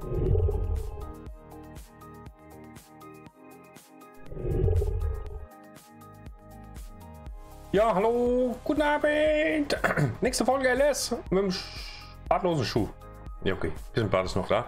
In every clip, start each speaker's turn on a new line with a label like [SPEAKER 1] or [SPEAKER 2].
[SPEAKER 1] Ja, hallo, guten Abend. Nächste Folge LS mit dem bartlosen Schuh. Ja, okay, bisschen Bart ist noch da.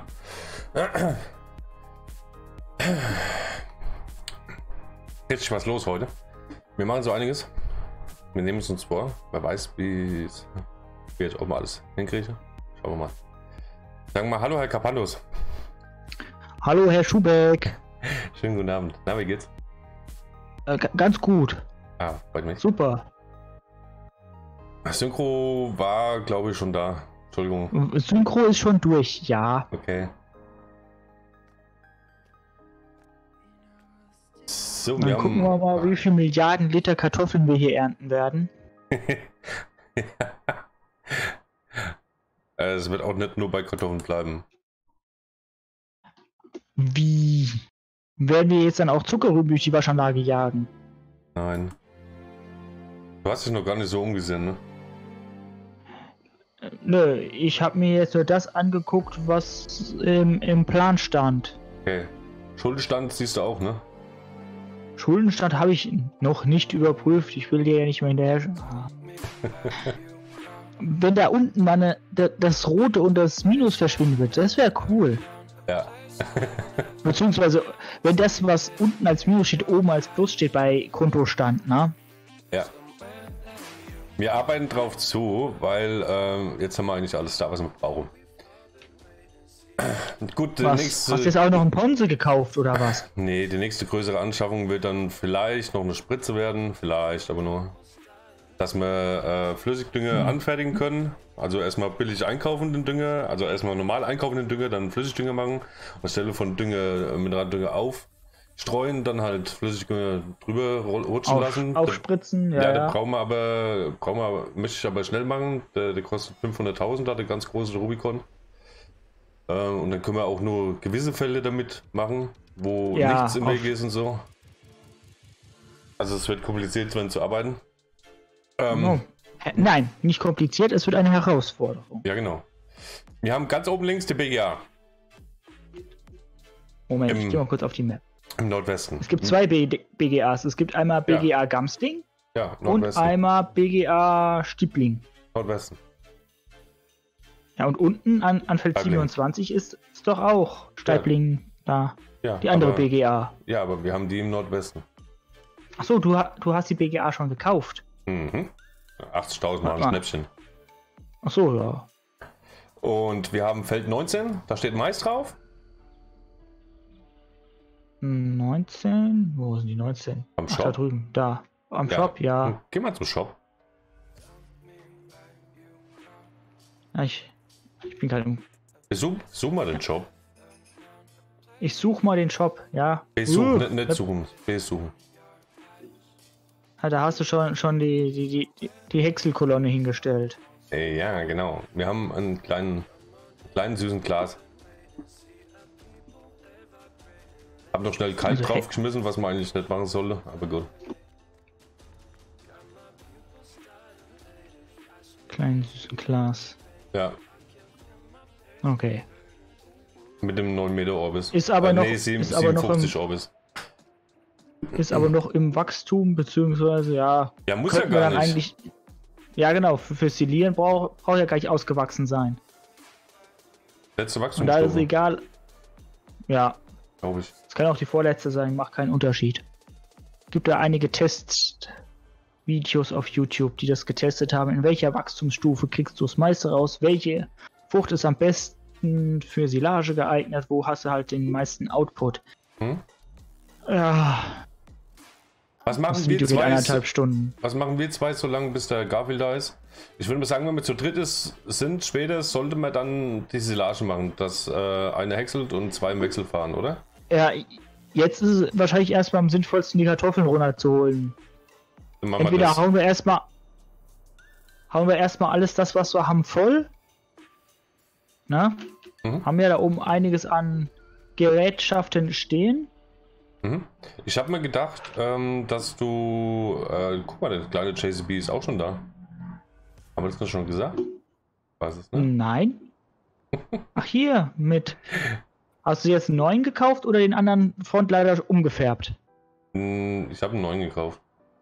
[SPEAKER 1] Jetzt ist was los heute. Wir machen so einiges. Wir nehmen es uns vor. Wer weiß, wie ich auch mal alles hinkriege. Schauen wir mal. Sagen wir mal hallo, Herr Kapandos.
[SPEAKER 2] Hallo, Herr Schubeck.
[SPEAKER 1] Schönen guten Abend. Na, wie geht's?
[SPEAKER 2] Ganz gut.
[SPEAKER 1] Ah, freut mich.
[SPEAKER 2] Super.
[SPEAKER 1] Synchro war, glaube ich, schon da. Entschuldigung.
[SPEAKER 2] Synchro ist schon durch, ja.
[SPEAKER 1] Okay. So,
[SPEAKER 2] Dann gucken wir mal, wie viele Milliarden Liter Kartoffeln wir hier ernten werden.
[SPEAKER 1] Es wird auch nicht nur bei Kartoffeln bleiben.
[SPEAKER 2] Wie? Werden wir jetzt dann auch Zuckerrüben durch die Waschanlage jagen?
[SPEAKER 1] Nein. Du hast dich noch gar nicht so umgesehen, ne?
[SPEAKER 2] Nö, ich habe mir jetzt nur das angeguckt, was im Plan stand.
[SPEAKER 1] Okay. Schuldenstand siehst du auch, ne?
[SPEAKER 2] Schuldenstand habe ich noch nicht überprüft. Ich will dir ja nicht mehr hinterher. Wenn da unten mal das Rote und das Minus verschwinden wird, das wäre cool.
[SPEAKER 1] Ja.
[SPEAKER 2] Beziehungsweise, wenn das, was unten als Minus steht, oben als Plus steht bei Kontostand, ne?
[SPEAKER 1] Ja. Wir arbeiten drauf zu, weil jetzt haben wir eigentlich alles da, was wir brauchen. Gut,
[SPEAKER 2] Hast du jetzt auch noch einen Ponze gekauft oder was?
[SPEAKER 1] Nee, die nächste größere Anschaffung wird dann vielleicht noch eine Spritze werden, vielleicht aber nur, dass wir Flüssigdünger anfertigen können. Also erstmal billig einkaufen den Dünger, also erstmal normal einkaufen den Dünger, dann Flüssigdünger machen, anstelle von Dünger, Mineraldünger aufstreuen, dann halt Flüssigdünger drüber rutschen lassen.
[SPEAKER 2] Aufspritzen,
[SPEAKER 1] ja. Ja, da möchte ich aber schnell machen, der kostet 500.000, da der ganz große Rubicon. Und dann können wir auch nur gewisse Fälle damit machen, wo nichts im Weg ist und so. Also es wird kompliziert, wenn zu arbeiten.
[SPEAKER 2] Nein, nicht kompliziert, es wird eine Herausforderung.
[SPEAKER 1] Ja, genau. Wir haben ganz oben links die BGA.
[SPEAKER 2] Moment, ich gehe mal kurz auf die Map.
[SPEAKER 1] Im Nordwesten.
[SPEAKER 2] Es gibt zwei BGAs. Es gibt einmal BGA Gamsting und einmal BGA Stiebling.
[SPEAKER 1] Nordwesten.
[SPEAKER 2] Ja, und unten an Feld 27 ist doch auch Steibling da.
[SPEAKER 1] Ja,
[SPEAKER 2] die andere BGA.
[SPEAKER 1] Ja, aber wir haben die im Nordwesten.
[SPEAKER 2] Achso, du hast die BGA schon gekauft.
[SPEAKER 1] Mhm. 80.000 Mal ein Schnäppchen.
[SPEAKER 2] Achso, ja.
[SPEAKER 1] Und wir haben Feld 19, da steht Mais drauf.
[SPEAKER 2] 19? Wo sind die 19?
[SPEAKER 1] Am Shop.
[SPEAKER 2] Da drüben, da. Am Shop, ja.
[SPEAKER 1] Geh mal zum Shop.
[SPEAKER 2] Ja, ich bin gerade im...
[SPEAKER 1] Such mal den Shop.
[SPEAKER 2] Ich such mal den Shop, ja.
[SPEAKER 1] Nicht suchen. Suchen.
[SPEAKER 2] Ja, da hast du schon die Häckselkolonne hingestellt.
[SPEAKER 1] Ja, genau. Wir haben einen kleinen süßen Glas. Hab noch schnell Kalk draufgeschmissen, was man eigentlich nicht machen sollte, aber gut.
[SPEAKER 2] Kleinen süßen Glas.
[SPEAKER 1] Ja.
[SPEAKER 2] Okay.
[SPEAKER 1] Mit dem 9 Meter Orbis.
[SPEAKER 2] Ist aber noch,
[SPEAKER 1] nee, 57 Orbis.
[SPEAKER 2] Ist aber noch im Wachstum, beziehungsweise ja.
[SPEAKER 1] Ja, muss ja gar nicht.
[SPEAKER 2] Eigentlich, ja, genau. Für Silieren braucht ja gar nicht ausgewachsen sein.
[SPEAKER 1] Letzte Wachstum.
[SPEAKER 2] Und da ist egal. Ja.
[SPEAKER 1] Glaube ich.
[SPEAKER 2] Es kann auch die vorletzte sein, macht keinen Unterschied. Gibt da einige Testvideos auf YouTube, die das getestet haben. In welcher Wachstumsstufe kriegst du das meiste raus? Welche Frucht ist am besten für Silage geeignet? Wo hast du halt den meisten Output? Ja.
[SPEAKER 1] Was machen
[SPEAKER 2] das
[SPEAKER 1] wir
[SPEAKER 2] Video
[SPEAKER 1] zwei?
[SPEAKER 2] Geht 1,5 Stunden.
[SPEAKER 1] Was machen wir zwei, so lange bis der Garfield da ist? Ich würde mal sagen, wenn wir zu dritt sind, später sollte man dann die Silage machen, dass einer häckselt und zwei im Wechsel fahren, oder?
[SPEAKER 2] Ja, jetzt ist es wahrscheinlich erstmal am sinnvollsten, die Kartoffeln runterzuholen. Entweder hauen wir erstmal alles das, was wir haben, voll. Na? Haben wir da oben einiges an Gerätschaften stehen.
[SPEAKER 1] Ich habe mir gedacht, dass du... guck mal, der kleine JCB ist auch schon da. Haben wir das schon gesagt? Weiß es, ne?
[SPEAKER 2] Nein. Ach hier, mit Hast du jetzt einen neuen gekauft oder den anderen Frontleiter umgefärbt?
[SPEAKER 1] Ich habe einen neuen gekauft.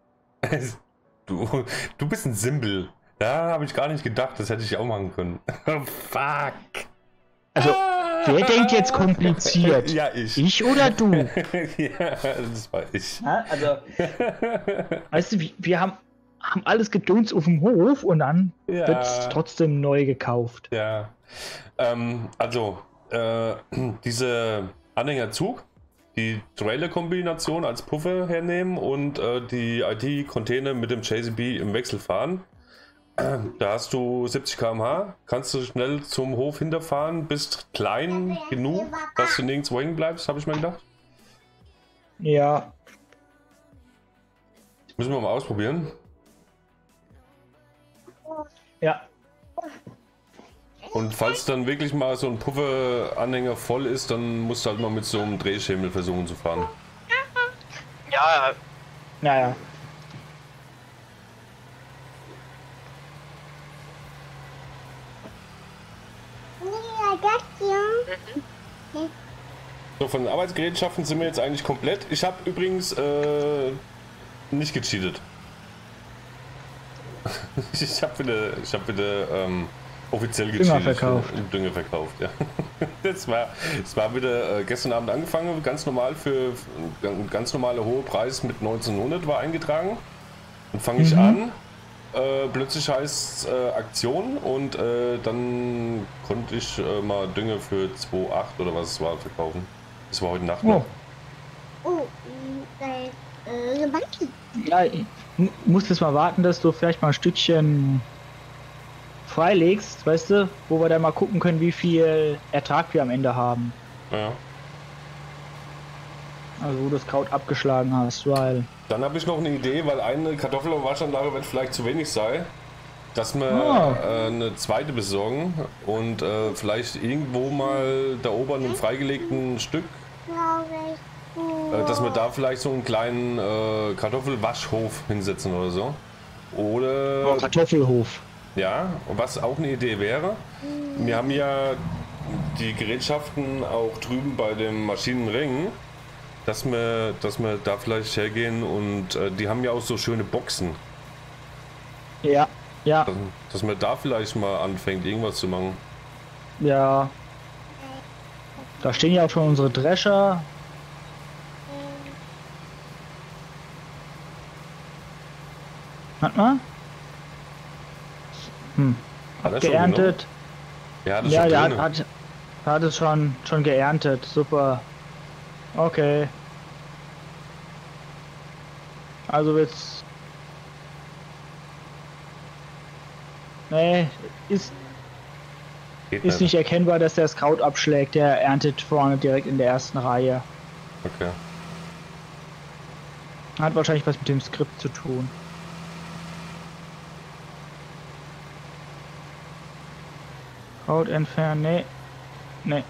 [SPEAKER 1] Du bist ein Simbel. Da habe ich gar nicht gedacht, das hätte ich auch machen können. Fuck.
[SPEAKER 2] Also, wer denkt jetzt kompliziert?
[SPEAKER 1] Ja, ich.
[SPEAKER 2] Ich oder du?
[SPEAKER 1] Ja, das war ich.
[SPEAKER 2] Ja, also, weißt du, wir haben alles Gedöns auf dem Hof und dann
[SPEAKER 1] Ja.
[SPEAKER 2] wird es trotzdem neu gekauft.
[SPEAKER 1] Ja. Diese Anhängerzug, die Trailer-Kombination als Puffer hernehmen und die IT-Container mit dem JCB im Wechsel fahren. Da hast du 70 km/h, kannst du schnell zum Hof hinterfahren, bist klein genug, dass du nirgendwo hängen bleibst, habe ich mir gedacht.
[SPEAKER 2] Ja,
[SPEAKER 1] Müssen wir mal ausprobieren.
[SPEAKER 2] ja.
[SPEAKER 1] Und falls dann wirklich mal so ein Pufferanhänger voll ist, dann musst du halt mal mit so einem Drehschemel versuchen zu fahren.
[SPEAKER 2] Ja, ja.
[SPEAKER 1] So, von den Arbeitsgerätschaften sind wir jetzt eigentlich komplett. Ich habe übrigens nicht gecheatet. Ich habe wieder offiziell
[SPEAKER 2] Dünger
[SPEAKER 1] gecheatet.
[SPEAKER 2] verkauft.
[SPEAKER 1] Dünger verkauft, ja. Das war wieder gestern Abend angefangen, ganz normal für ganz normale hohe Preis mit 1900 war eingetragen. Dann fange ich an. Plötzlich heißt Aktion und dann konnte ich mal Dünger für 2,8 oder was es war verkaufen. Das war heute Nacht noch.
[SPEAKER 2] Ja, ich muss jetzt mal warten, dass du vielleicht mal ein Stückchen freilegst, weißt du, wo wir dann mal gucken können, wie viel Ertrag wir am Ende haben.
[SPEAKER 1] Ja.
[SPEAKER 2] Also wo du das Kraut abgeschlagen hast, weil...
[SPEAKER 1] Dann habe ich noch eine Idee, weil eine Kartoffel- und Waschanlage wird vielleicht zu wenig sein, dass wir eine zweite besorgen und vielleicht irgendwo mal da oben an einem freigelegten Stück, dass wir da vielleicht so einen kleinen Kartoffelwaschhof hinsetzen oder so. Oder
[SPEAKER 2] Kartoffelhof.
[SPEAKER 1] ja, was auch eine Idee wäre. Wir haben ja die Gerätschaften auch drüben bei dem Maschinenring. Dass wir da vielleicht hergehen und die haben ja auch so schöne Boxen.
[SPEAKER 2] Ja, ja,
[SPEAKER 1] Dass man da vielleicht mal anfängt, irgendwas zu machen.
[SPEAKER 2] ja. Da stehen ja auch schon unsere Drescher. Hat man?
[SPEAKER 1] Hat er schon
[SPEAKER 2] Geerntet.
[SPEAKER 1] Ja, das
[SPEAKER 2] Ja,
[SPEAKER 1] schon
[SPEAKER 2] der
[SPEAKER 1] drin.
[SPEAKER 2] hat es schon geerntet. Super. Okay. Also wird's. Nee, ist
[SPEAKER 1] Geht
[SPEAKER 2] nicht erkennbar, dass der das Kraut abschlägt. Der erntet vorne direkt in der ersten Reihe.
[SPEAKER 1] Okay.
[SPEAKER 2] Hat wahrscheinlich was mit dem Skript zu tun. Kraut entfernen, nee. Nee.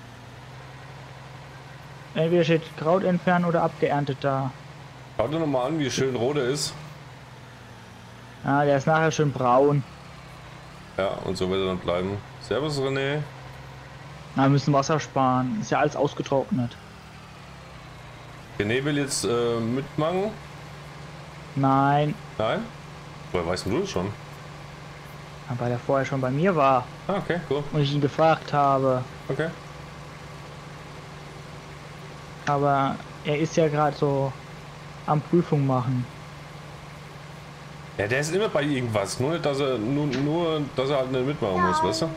[SPEAKER 2] Entweder steht Kraut entfernen oder abgeerntet da.
[SPEAKER 1] Schau dir nochmal an, wie schön rot er ist.
[SPEAKER 2] Ah, der ist nachher schön braun.
[SPEAKER 1] Ja, und so wird er dann bleiben. Servus René.
[SPEAKER 2] Na, wir müssen Wasser sparen. Ist ja alles ausgetrocknet.
[SPEAKER 1] René will jetzt mitmachen.
[SPEAKER 2] Nein,
[SPEAKER 1] Nein? Woher weißt du das schon?
[SPEAKER 2] weil er vorher schon bei mir war
[SPEAKER 1] Ah, okay, cool.
[SPEAKER 2] und ich ihn gefragt habe.
[SPEAKER 1] Okay.
[SPEAKER 2] Aber er ist ja gerade so am Prüfung machen.
[SPEAKER 1] Ja, der ist immer bei irgendwas. Nur, dass er, nur dass er halt nicht mitmachen muss, weißt du?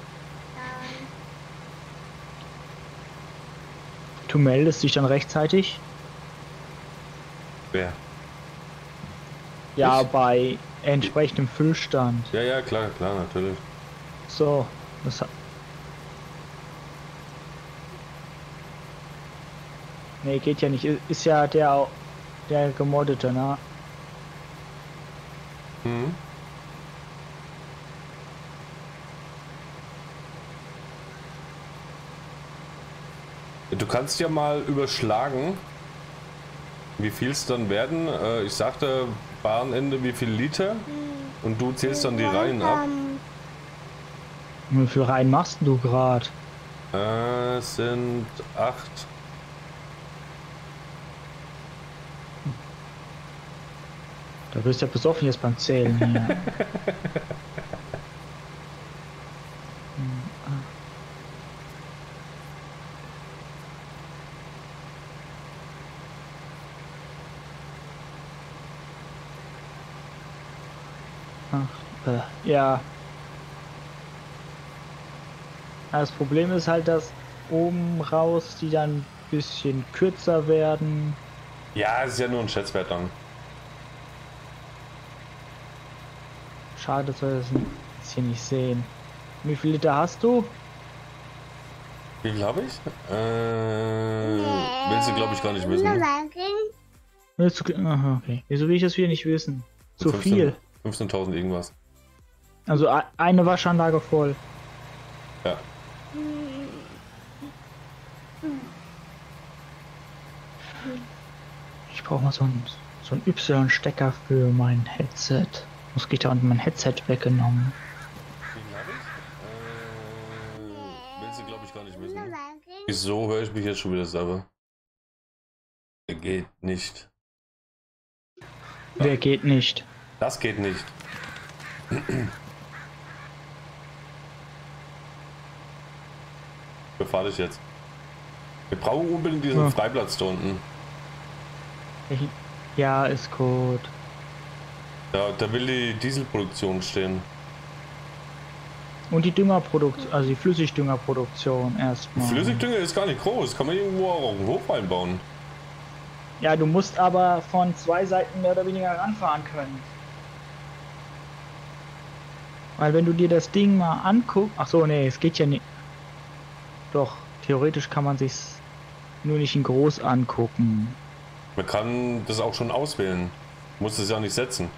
[SPEAKER 2] Du meldest dich dann rechtzeitig?
[SPEAKER 1] Wer?
[SPEAKER 2] Ja,
[SPEAKER 1] Ich?
[SPEAKER 2] bei entsprechendem Füllstand.
[SPEAKER 1] Ja, ja, klar, natürlich.
[SPEAKER 2] So, das nee, geht ja nicht. Ist ja der gemoddete, ne?
[SPEAKER 1] Mhm. Du kannst ja mal überschlagen, wie viel es dann werden. Ich sagte Bahnende wie viel Liter und du zählst dann die Reihen ab.
[SPEAKER 2] Wie viel rein machst du gerade?
[SPEAKER 1] Es sind 8.
[SPEAKER 2] Da wirst du ja besoffen jetzt beim Zählen hier. Ja. Das Problem ist halt, dass oben raus die dann ein bisschen kürzer werden.
[SPEAKER 1] Ja, es ist ja nur ein Schätzwert dann.
[SPEAKER 2] Schade, dass wir das jetzt hier nicht sehen. Wie viel Liter hast du?
[SPEAKER 1] Wie viel habe ich? Willst du, glaube ich, gar nicht wissen.
[SPEAKER 2] Aha, okay. Wieso will ich das wieder nicht wissen? Zu
[SPEAKER 1] 15,
[SPEAKER 2] viel.
[SPEAKER 1] 15.000 irgendwas.
[SPEAKER 2] Also eine Waschanlage voll.
[SPEAKER 1] Ja.
[SPEAKER 2] Ich brauche mal so einen Y-Stecker für mein Headset. Muss geht da unten mein Headset weggenommen.
[SPEAKER 1] Wie viel habe ich? Willst du, glaube ich, gar nicht wissen. Wieso höre ich mich jetzt schon wieder selber? Geht nicht.
[SPEAKER 2] Wer geht nicht?
[SPEAKER 1] Das geht nicht. Befahr dich jetzt. Wir brauchen unbedingt diesen Freiplatz da unten.
[SPEAKER 2] Ja, ist gut.
[SPEAKER 1] Ja, da will die Dieselproduktion stehen.
[SPEAKER 2] Und die Düngerproduktion, also die Flüssigdüngerproduktion erstmal.
[SPEAKER 1] Flüssigdünger ist gar nicht groß, kann man irgendwo auch einen Hof einbauen.
[SPEAKER 2] Ja, du musst aber von zwei Seiten mehr oder weniger ranfahren können. Weil wenn du dir das Ding mal anguckst... Ach so, nee, es geht ja nicht. Doch, theoretisch kann man sich's nur nicht in groß angucken.
[SPEAKER 1] Man kann das auch schon auswählen. Muss es ja nicht setzen.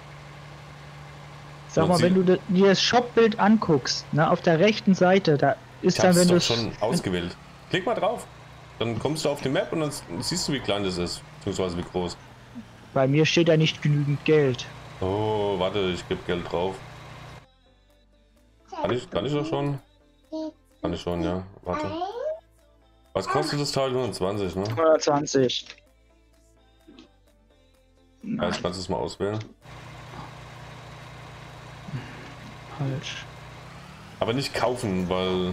[SPEAKER 2] Sag mal, wenn du dir das Shop-Bild anguckst, ne, auf der rechten Seite, da ist dann, wenn du
[SPEAKER 1] es schon ausgewählt. Klick mal drauf. Dann kommst du auf die Map und dann siehst du, wie klein das ist, beziehungsweise wie groß.
[SPEAKER 2] Bei mir steht da nicht genügend Geld.
[SPEAKER 1] Oh, warte, ich gebe Geld drauf. Kann ich das schon? Kann ich schon, ja. Warte. Was kostet das Teil? 120, ne?
[SPEAKER 2] 120.
[SPEAKER 1] Ja, jetzt kannst du es mal auswählen.
[SPEAKER 2] Falsch.
[SPEAKER 1] Aber nicht kaufen, weil...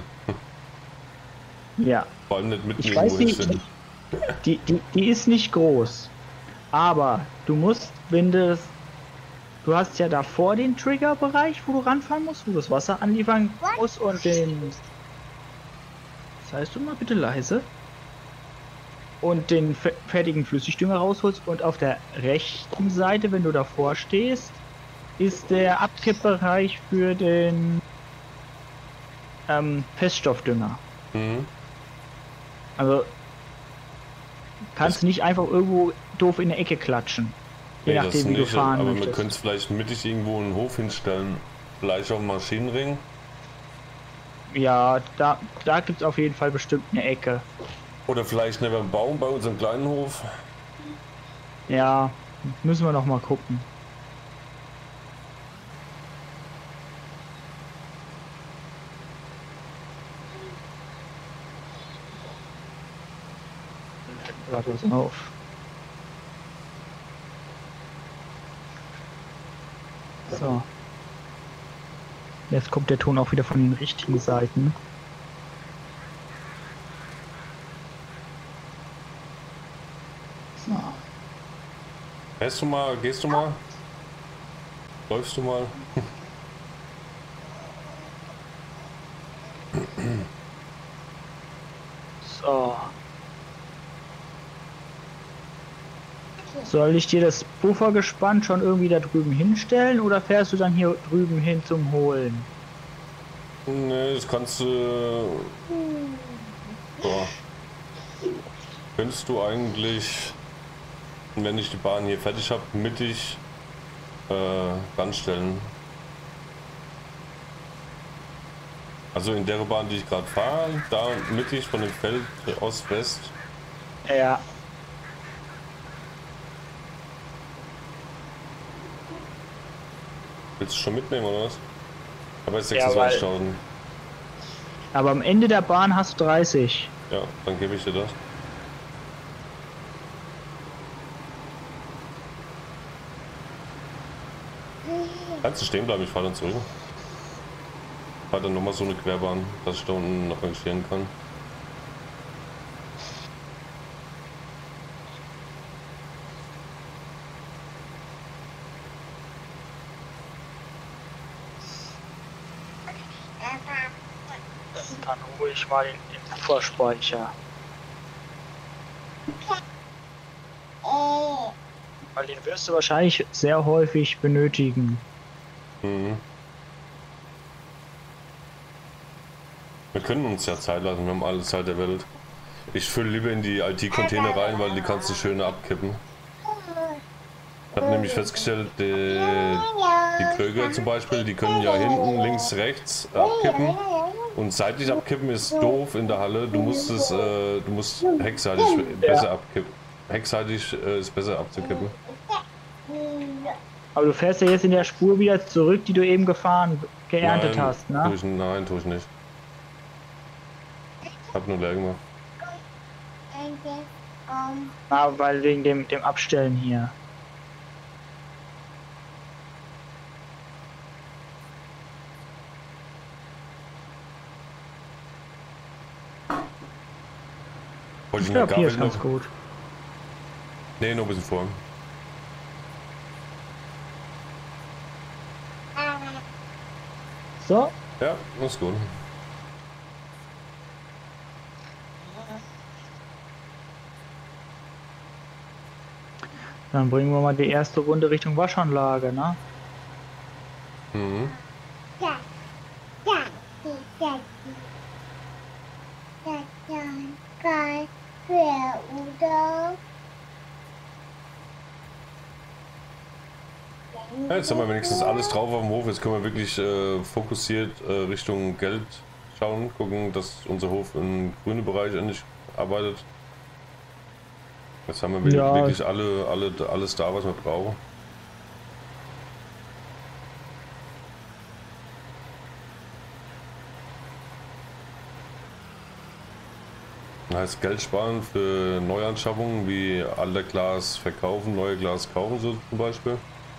[SPEAKER 2] Ja.
[SPEAKER 1] Vor allem nicht mit
[SPEAKER 2] Ich weiß nicht, die ist nicht groß. Aber du musst, wenn du hast ja davor den Triggerbereich, wo du ranfahren musst, wo du das Wasser anliefern musst und den... Das heißt du mal bitte leise. Und den fertigen Flüssigdünger rausholst und auf der rechten Seite, wenn du davor stehst, ist der Abkippbereich für den Feststoffdünger.
[SPEAKER 1] Mhm.
[SPEAKER 2] Also kannst du nicht einfach irgendwo doof in der Ecke klatschen. Je
[SPEAKER 1] Nee,
[SPEAKER 2] nachdem, wie du fahren
[SPEAKER 1] aber
[SPEAKER 2] möchtest.
[SPEAKER 1] man könnte es vielleicht mittig irgendwo einen Hof hinstellen. Vielleicht auf dem Maschinenring.
[SPEAKER 2] Ja, da gibt es auf jeden Fall bestimmt eine Ecke.
[SPEAKER 1] Oder vielleicht neben dem Baum bei unserem kleinen Hof.
[SPEAKER 2] Ja, müssen wir noch mal gucken. Warte was auf. So. Jetzt kommt der Ton auch wieder von den richtigen Seiten. So.
[SPEAKER 1] Gehst du mal? Läufst du mal?
[SPEAKER 2] So. Soll ich dir das Puffergespann schon irgendwie da drüben hinstellen oder fährst du dann hier drüben hin zum Holen?
[SPEAKER 1] Ne, das kannst du... So. Könntest du eigentlich, wenn ich die Bahn hier fertig habe, mittig ranstellen. Also in der Bahn, die ich gerade fahre, da mittig von dem Feld Ost-West.
[SPEAKER 2] Ja.
[SPEAKER 1] Willst du schon mitnehmen oder was? Aber jetzt
[SPEAKER 2] Ja,
[SPEAKER 1] 26.000.
[SPEAKER 2] Aber am Ende der Bahn hast du 30.
[SPEAKER 1] Ja, dann gebe ich dir das. Kannst du stehen bleiben, ich fahre dann zurück. Ich fahre dann nochmal so eine Querbahn, dass ich da unten noch rangieren kann.
[SPEAKER 2] Dann hole ich mal den Pufferspeicher. Weil den wirst du wahrscheinlich sehr häufig benötigen.
[SPEAKER 1] Mhm. Wir können uns ja Zeit lassen, wir haben alle Zeit der Welt. Ich fülle lieber in die IT-Container rein, weil die kannst du schön abkippen. Ich habe nämlich festgestellt, die Kröger zum Beispiel, die können ja hinten, links, rechts abkippen. Und seitlich abkippen ist doof in der Halle. Du musst heckseitig besser abkippen. Heckseitig ist besser abzukippen.
[SPEAKER 2] Aber du fährst ja jetzt in der Spur wieder zurück, die du eben geerntet hast, ne?
[SPEAKER 1] Nein, tue ich nicht. Hab nur leer gemacht.
[SPEAKER 2] Weil wegen dem Abstellen hier.
[SPEAKER 1] Wollte
[SPEAKER 2] Ich
[SPEAKER 1] ich
[SPEAKER 2] glaube, hier ist
[SPEAKER 1] noch?
[SPEAKER 2] ganz gut.
[SPEAKER 1] Nee, noch ein bisschen vor.
[SPEAKER 2] So,
[SPEAKER 1] Ja, das ist gut.
[SPEAKER 2] dann bringen wir mal die erste Runde Richtung Waschanlage, ne?
[SPEAKER 1] Mhm. Ja, jetzt haben wir wenigstens alles drauf auf dem Hof. Jetzt können wir wirklich fokussiert Richtung Geld schauen, gucken, dass unser Hof im grünen Bereich endlich arbeitet. Jetzt haben wir
[SPEAKER 2] Ja.
[SPEAKER 1] wirklich alles da, was wir brauchen. Das heißt Geld sparen für Neuanschaffungen wie alte Glas verkaufen, neue Glas kaufen, so zum Beispiel.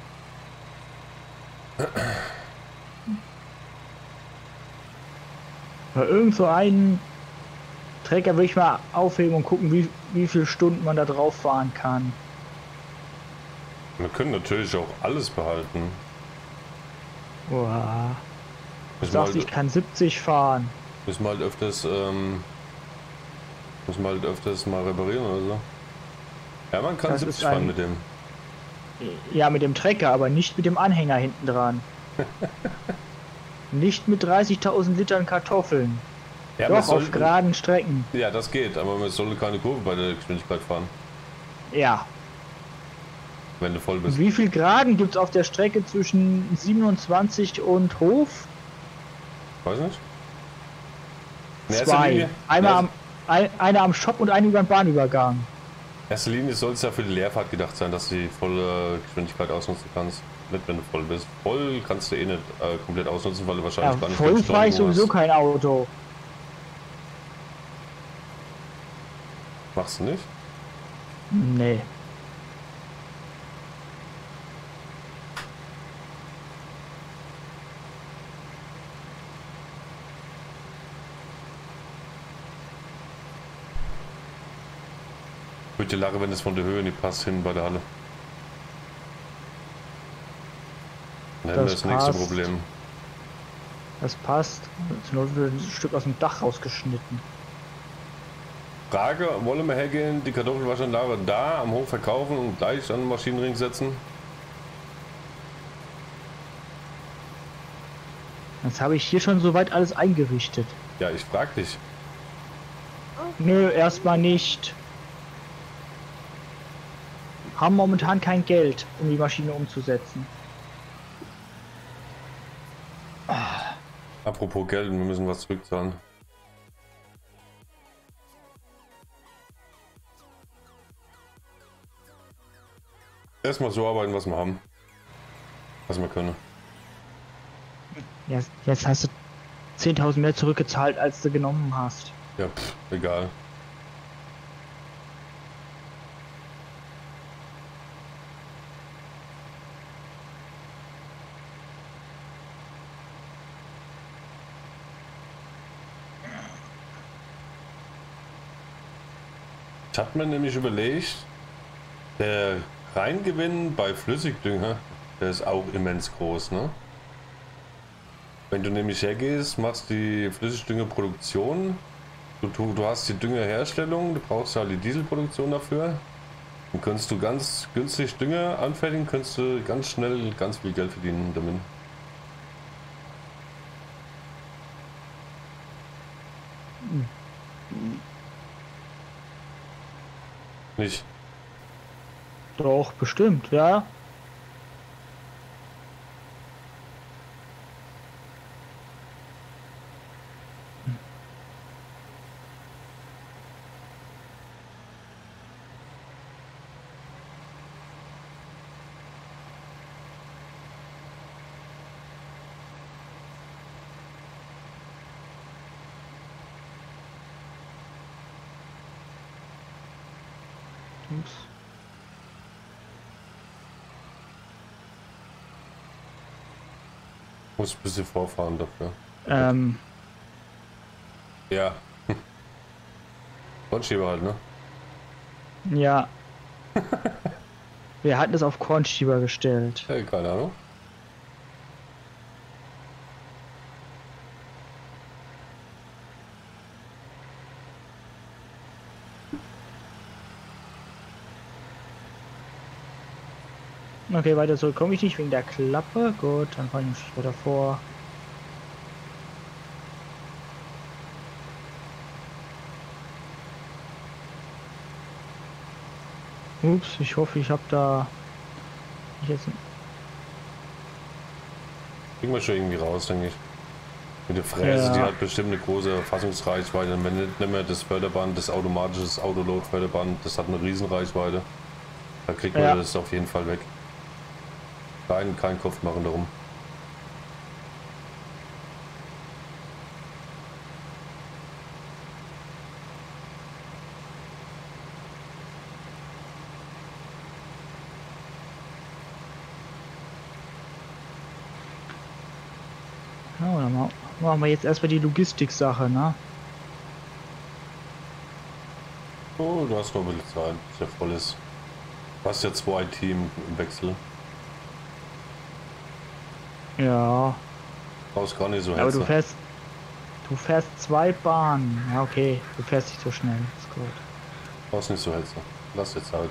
[SPEAKER 2] Bei irgend so einen Trecker würde ich mal aufheben und gucken, wie viele Stunden man da drauf fahren kann.
[SPEAKER 1] Wir können natürlich auch alles behalten.
[SPEAKER 2] Uah. Du
[SPEAKER 1] Müssen wir
[SPEAKER 2] sagst, ich
[SPEAKER 1] halt,
[SPEAKER 2] kann 70 fahren.
[SPEAKER 1] müssen wir halt öfters mal reparieren oder so. Ja, man kann
[SPEAKER 2] Das
[SPEAKER 1] 70
[SPEAKER 2] ist ein-
[SPEAKER 1] fahren mit dem.
[SPEAKER 2] Ja, mit dem Trecker, aber nicht mit dem Anhänger hinten dran. Nicht mit 30.000 Litern Kartoffeln.
[SPEAKER 1] Ja,
[SPEAKER 2] Doch, auf geraden Strecken.
[SPEAKER 1] ja, das geht, aber man sollte keine Kurve bei der Geschwindigkeit fahren,
[SPEAKER 2] Ja.
[SPEAKER 1] wenn du voll bist.
[SPEAKER 2] Wie viel Graden gibt es auf der Strecke zwischen 27 und Hof?
[SPEAKER 1] Weiß nicht. In erster
[SPEAKER 2] Zwei.
[SPEAKER 1] Linie,
[SPEAKER 2] Einer am Shop und eine über den Bahnübergang.
[SPEAKER 1] in erster Linie soll es ja für die Leerfahrt gedacht sein, dass du die volle Geschwindigkeit ausnutzen kannst. Nicht, wenn du voll bist. Voll kannst du eh nicht komplett ausnutzen, weil du
[SPEAKER 2] Ja,
[SPEAKER 1] wahrscheinlich gar nicht
[SPEAKER 2] voll
[SPEAKER 1] den
[SPEAKER 2] fahre ich
[SPEAKER 1] Strom
[SPEAKER 2] sowieso
[SPEAKER 1] hast.
[SPEAKER 2] kein Auto.
[SPEAKER 1] Machst du nicht?
[SPEAKER 2] Nee.
[SPEAKER 1] Würde dir lachen, wenn es von der Höhe nicht passt, hin bei der Halle. Dann hätten wir das nächste
[SPEAKER 2] passt.
[SPEAKER 1] Problem.
[SPEAKER 2] Das passt. Zur Not wird ein Stück aus dem Dach rausgeschnitten.
[SPEAKER 1] Frage, wollen wir hergehen, die Kartoffelwaschanlage da am Hof verkaufen und gleich an den Maschinenring setzen?
[SPEAKER 2] Jetzt habe ich hier schon soweit alles eingerichtet.
[SPEAKER 1] Ja, ich frag dich.
[SPEAKER 2] Nö, erstmal nicht. Haben momentan kein Geld, um die Maschine umzusetzen.
[SPEAKER 1] Apropos Geld, wir müssen was zurückzahlen. Erstmal so arbeiten, was wir haben. Was wir können.
[SPEAKER 2] Jetzt hast du 10.000 mehr zurückgezahlt, als du genommen hast.
[SPEAKER 1] Ja, egal. Ich habe mir nämlich überlegt, der Reingewinn bei Flüssigdünger, der ist auch immens groß, ne? Wenn du nämlich hergehst, machst die Flüssigdüngerproduktion, du hast die Düngerherstellung, du brauchst halt die Dieselproduktion dafür. Dann kannst du ganz günstig Dünger anfertigen, kannst du ganz schnell ganz viel Geld verdienen damit. Nicht?
[SPEAKER 2] Doch, bestimmt, ja. Ups.
[SPEAKER 1] Muss ein bisschen vorfahren dafür. Ja. Frontschieber halt, ne?
[SPEAKER 2] Ja. Wir hatten es auf Kornschieber gestellt.
[SPEAKER 1] Hey, keine Ahnung.
[SPEAKER 2] Okay, weiter zurück komme ich nicht wegen der Klappe. Gut, dann fahre ich einen Schritt davor. Ups, ich hoffe, ich habe da jetzt.
[SPEAKER 1] Kriegen wir schon irgendwie raus, denke ich. Mit der Fräse,
[SPEAKER 2] Ja.
[SPEAKER 1] die hat bestimmt eine große Fassungsreichweite. Wenn nicht mehr das Förderband, das automatische Autoload-Förderband, das hat eine Riesenreichweite. Da kriegt man
[SPEAKER 2] Ja.
[SPEAKER 1] das auf jeden Fall weg. Kein Kopf machen darum.
[SPEAKER 2] Ja, dann machen wir jetzt erstmal die Logistik-Sache, ne?
[SPEAKER 1] Oh, du hast noch ein bisschen Zeit, bis der voll ist. Du hast ja 2 Team im Wechsel.
[SPEAKER 2] Ja.
[SPEAKER 1] Brauchst gar nicht so
[SPEAKER 2] Aber
[SPEAKER 1] hetzen.
[SPEAKER 2] du fährst 2 Bahnen. Ja, okay. Du fährst nicht so schnell. Ist gut.
[SPEAKER 1] Brauchst nicht so hetzen. Lass jetzt halt.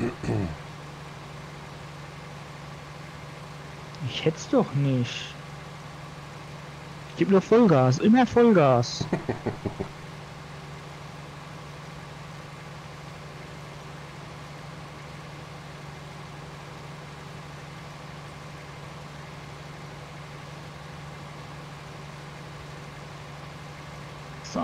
[SPEAKER 2] Ich hätt's doch nicht. Ich gebe nur Vollgas. Immer Vollgas. So.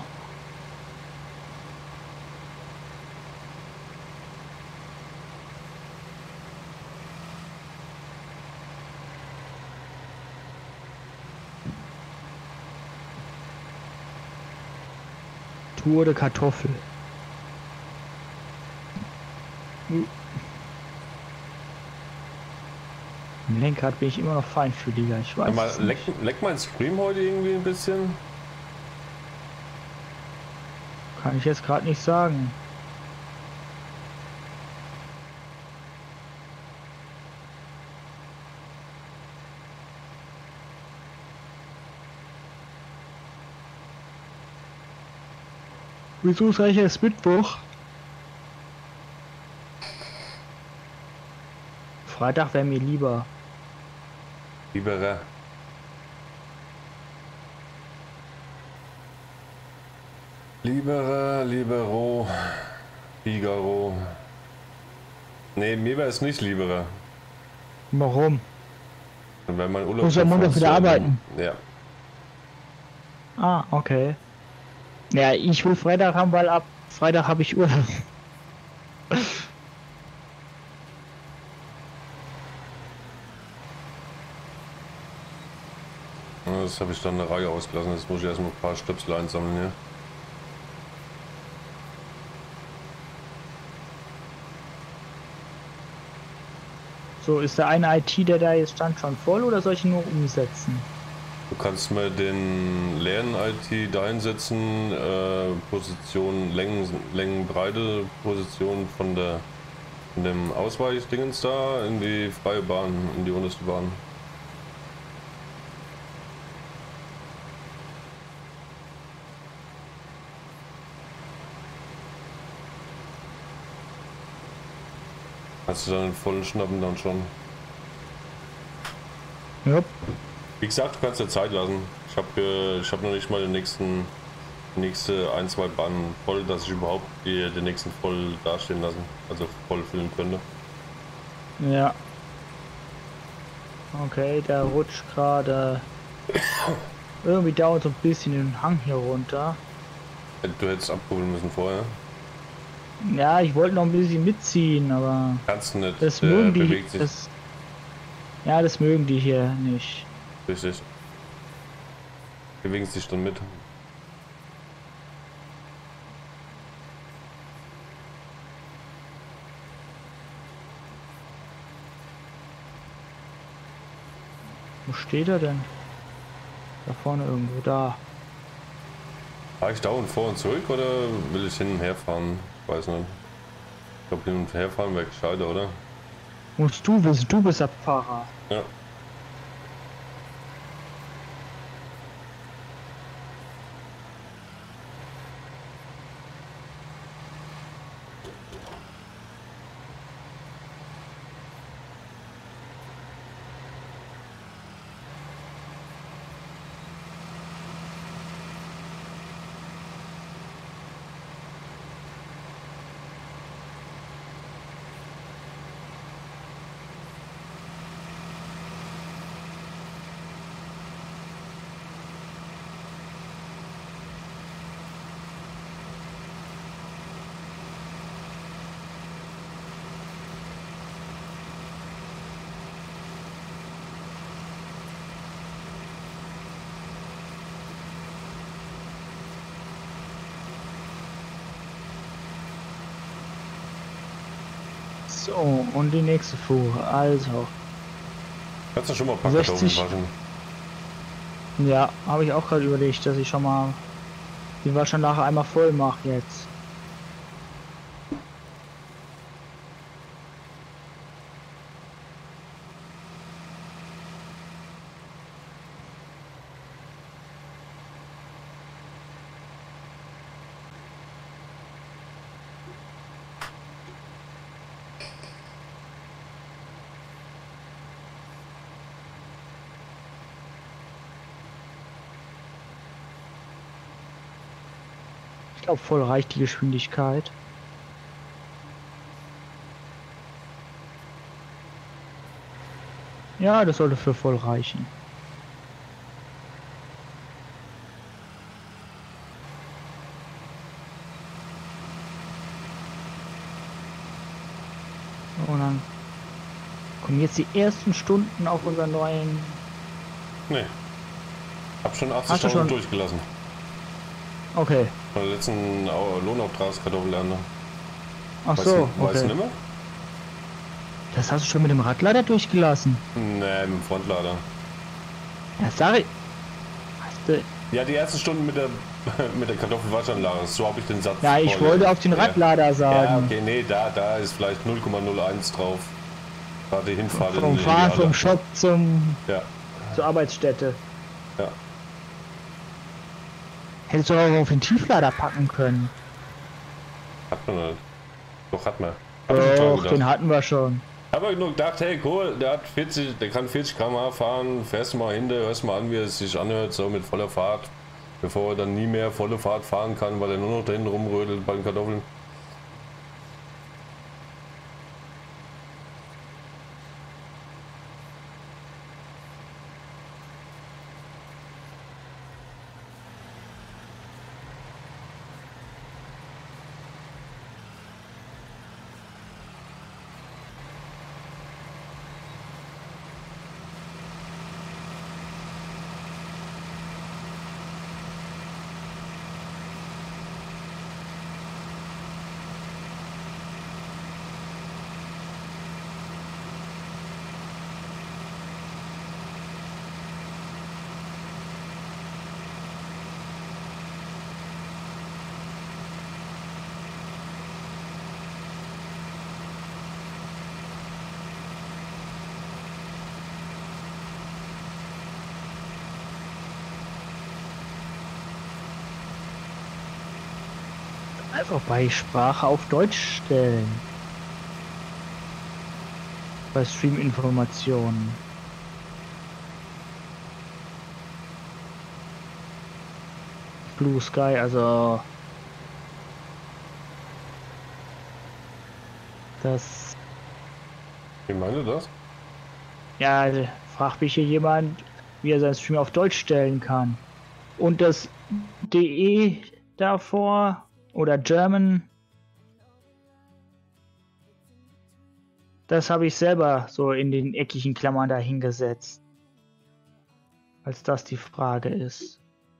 [SPEAKER 2] Tour de Kartoffel. Im Lenkrad bin ich immer noch feinfühliger. Ich weiß
[SPEAKER 1] Mal,
[SPEAKER 2] es nicht.
[SPEAKER 1] leck mein Stream heute irgendwie ein bisschen.
[SPEAKER 2] Kann ich jetzt gerade nicht sagen. Wieso ist eigentlich erst Mittwoch? Freitag wäre mir lieber.
[SPEAKER 1] Lieberer. Libero. Figaro. Nee, mir wäre es nicht lieberer.
[SPEAKER 2] Warum?
[SPEAKER 1] Wenn mein Urlaub.
[SPEAKER 2] Muss ja Montag wieder arbeiten.
[SPEAKER 1] Ja.
[SPEAKER 2] Ah, okay. Ja, ich will Freitag haben, weil ab Freitag habe ich Urlaub.
[SPEAKER 1] Das habe ich dann eine Reihe ausgelassen. Jetzt muss ich erstmal ein paar Stöpsel einsammeln hier.
[SPEAKER 2] So, ist der eine IT, der da jetzt stand, schon voll oder soll ich ihn nur umsetzen?
[SPEAKER 1] Du kannst mir den leeren IT da einsetzen, Position Längen, Breite, Position von dem Ausweichdingens da in die freie Bahn, in die unterste Bahn. Hast du dann einen vollen Schnappen dann schon?
[SPEAKER 2] Ja.
[SPEAKER 1] Wie gesagt, du kannst dir Zeit lassen. Ich hab noch nicht mal nächste ein, zwei Bahnen voll, dass ich überhaupt den nächsten voll dastehen lassen, also voll füllen könnte.
[SPEAKER 2] Ja. Okay, der rutscht gerade irgendwie dauert so ein bisschen den Hang hier runter.
[SPEAKER 1] Du hättest abkurbeln müssen vorher.
[SPEAKER 2] Ja, ich wollte noch ein bisschen mitziehen, aber
[SPEAKER 1] Kannst nicht,
[SPEAKER 2] das mögen die.
[SPEAKER 1] bewegt sich.
[SPEAKER 2] Ja, das mögen die hier nicht.
[SPEAKER 1] Richtig. Bewegen sich dann mit.
[SPEAKER 2] Wo steht er denn? Da vorne irgendwo, da.
[SPEAKER 1] Fahre ich dauernd vor und zurück oder will ich hin und her fahren? Ich weiß nicht. Ich glaube, hin und her fahren wäre gescheiter, oder?
[SPEAKER 2] Musst du wissen, du bist der Fahrer.
[SPEAKER 1] Ja.
[SPEAKER 2] So, und die nächste Fuhre. Also.
[SPEAKER 1] Kannst du schon mal ein paar Kartoffeln
[SPEAKER 2] 60.
[SPEAKER 1] waschen?
[SPEAKER 2] Ja, habe ich auch gerade überlegt, dass ich schon mal die Waschanlage einmal voll mache jetzt. Ich glaube, voll reicht die Geschwindigkeit. Ja, das sollte für voll reichen. Und dann kommen jetzt die ersten Stunden auf unseren neuen...
[SPEAKER 1] Nee. Hab schon
[SPEAKER 2] Hast du
[SPEAKER 1] 80.000
[SPEAKER 2] schon?
[SPEAKER 1] durchgelassen.
[SPEAKER 2] Okay.
[SPEAKER 1] Von der letzten Lohnauftragskartoffelernte.
[SPEAKER 2] Ach
[SPEAKER 1] Weißt
[SPEAKER 2] so,
[SPEAKER 1] du, weißt du
[SPEAKER 2] okay.
[SPEAKER 1] nicht mehr?
[SPEAKER 2] Das hast du schon mit dem Radlader durchgelassen.
[SPEAKER 1] Nee, mit dem Frontlader.
[SPEAKER 2] Ja, sag ich. Hast du...
[SPEAKER 1] Ja, die ersten Stunden mit der mit der Kartoffelwaschanlage, so habe ich den Satz.
[SPEAKER 2] Ja, ich wollte auf den Radlader sagen.
[SPEAKER 1] Ja, okay, nee, da ist vielleicht 0,01 drauf. War die Hinfahrt
[SPEAKER 2] Vom Fahren vom Shop zur Arbeitsstätte.
[SPEAKER 1] Ja.
[SPEAKER 2] Hättest du auch auf den Tieflader packen können.
[SPEAKER 1] Hat man nicht. Doch, hat man. Hab ich schon dran
[SPEAKER 2] Doch,
[SPEAKER 1] gedacht.
[SPEAKER 2] den hatten wir schon.
[SPEAKER 1] Aber nur gedacht, hey cool, der kann 40 km/h fahren, fährst mal hinter, hörst mal an, wie es sich anhört, so mit voller Fahrt, bevor er dann nie mehr volle Fahrt fahren kann, weil er nur noch da hinten rumrödelt bei den Kartoffeln.
[SPEAKER 2] Einfach bei Sprache auf Deutsch stellen. Bei Stream-Informationen. Blue Sky, also das.
[SPEAKER 1] Wie meine das?
[SPEAKER 2] Ja, fragt mich hier jemand, wie er seinen Stream auf Deutsch stellen kann. Und das DE davor oder German, das habe ich selber so in den eckigen Klammern dahingesetzt. Als das die Frage ist.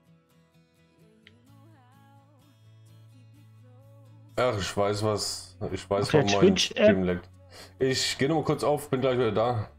[SPEAKER 1] Ach, ich weiß was. Ich weiß,
[SPEAKER 2] Auf der
[SPEAKER 1] warum mein
[SPEAKER 2] Twitch-App?
[SPEAKER 1] Stream leckt. Ich gehe nur mal kurz auf, bin gleich wieder da.